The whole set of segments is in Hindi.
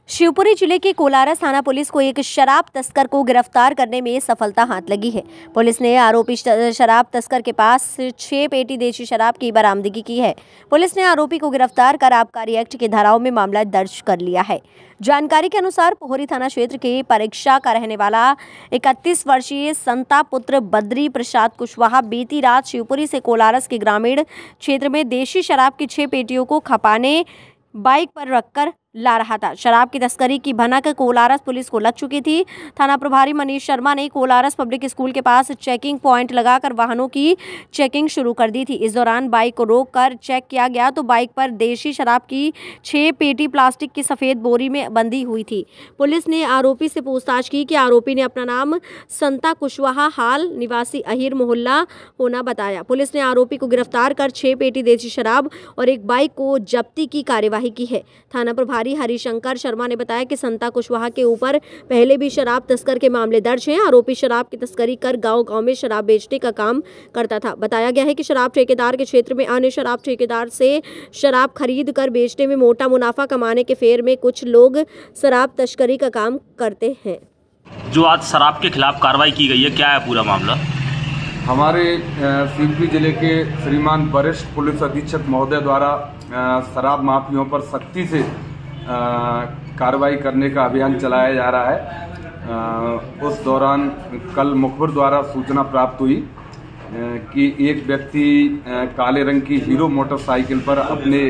शिवपुरी जिले के कोलारस थाना पुलिस को एक शराब तस्कर को गिरफ्तार करने में सफलता हाथ लगी है। पुलिस ने आरोपी शराब तस्कर के पास 6 पेटी देशी शराब की बरामदगी की है। पुलिस ने आरोपी को गिरफ्तार कर आबकारी एक्ट की धाराओं में मामला दर्ज कर लिया है। जानकारी के अनुसार पोहरी थाना क्षेत्र के परीक्षा का रहने वाला 31 वर्षीय संता पुत्र बद्री प्रसाद कुशवाहा बीती रात शिवपुरी से कोलारस के ग्रामीण क्षेत्र में देशी शराब की 6 पेटियों को खपाने बाइक पर रखकर ला रहा था। शराब की तस्करी की भनक कोलारस पुलिस को लग चुकी थी। थाना प्रभारी मनीष शर्मा ने कोलारस पब्लिक स्कूल के पास चेकिंग पॉइंट लगाकर वाहनों की चेकिंग शुरू कर दी थी। इस दौरान बाइक को रोककर चेक किया गया तो बाइक पर देशी शराब की 6 पेटी प्लास्टिक की सफेद बोरी में बंधी हुई थी। पुलिस ने आरोपी से पूछताछ की कि आरोपी ने अपना नाम संता कुशवाहा हाल निवासी अहिर मोहल्ला होना बताया। पुलिस ने आरोपी को गिरफ्तार कर 6 पेटी देशी शराब और एक बाइक को जब्ती की कार्यवाही की है। थाना प्रभारी हरिशंकर शर्मा ने बताया कि संता कुशवाहा के ऊपर पहले भी शराब तस्कर के मामले दर्ज हैं। आरोपी शराब की तस्करी कर गांव-गांव में शराब बेचने का काम करता था। बताया गया है कि शराब ठेकेदार के क्षेत्र में अन्य शराब ठेकेदार से शराब खरीद कर बेचने में मोटा मुनाफा कमाने के फेर में कुछ लोग शराब तस्करी का काम करते हैं। जो आज शराब के खिलाफ कार्रवाई की गई है, क्या है पूरा मामला? हमारे शिवपुरी जिले के श्रीमान वरिष्ठ पुलिस अधीक्षक महोदय द्वारा शराब माफियों पर सख्ती से कार्रवाई करने का अभियान चलाया जा रहा है। उस दौरान कल मुखबिर द्वारा सूचना प्राप्त हुई कि एक व्यक्ति काले रंग की हीरो मोटरसाइकिल पर अपने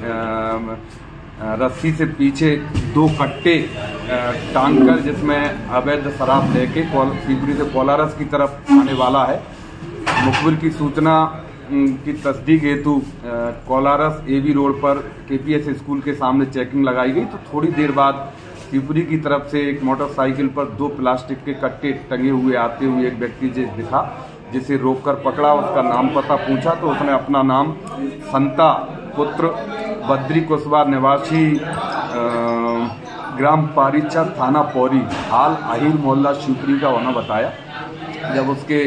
रस्सी से पीछे 2 कट्टे टांगकर जिसमें अवैध शराब लेके शिवपुरी से कोलारस की तरफ आने वाला है। मुखबिर की सूचना की तस्दीक हेतु कोलारस एबी रोड पर केपीएस स्कूल के सामने चेकिंग लगाई गई तो थोड़ी देर बाद शिवपुरी की तरफ से एक मोटरसाइकिल पर 2 प्लास्टिक के कट्टे टंगे हुए आते हुए एक व्यक्ति दिखा, जिसे रोककर पकड़ा। उसका नाम पता पूछा तो उसने अपना नाम संता पुत्र बद्री कुशवाहा निवासी ग्राम पारीचा थाना पौरी हाल अहिर मोहल्ला शिवपुरी का होना बताया। जब उसके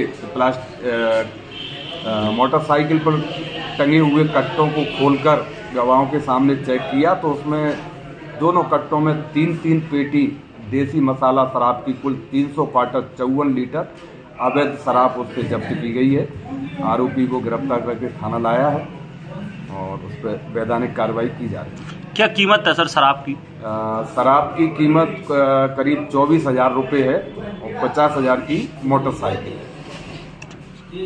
मोटरसाइकिल पर टंगे हुए कट्टों को खोलकर गवाहों के सामने चेक किया तो उसमें दोनों कट्टों में 3-3 पेटी देसी मसाला शराब की कुल 300 क्वार्टर 54 लीटर अवैध शराब उससे जब्त की गई है। आरोपी को गिरफ्तार करके थाना लाया है और उस पर वैधानिक कार्रवाई की जा रही है। क्या कीमत है सर शराब की? शराब की कीमत करीब 24,000 रुपये है और 50,000 की मोटरसाइकिल।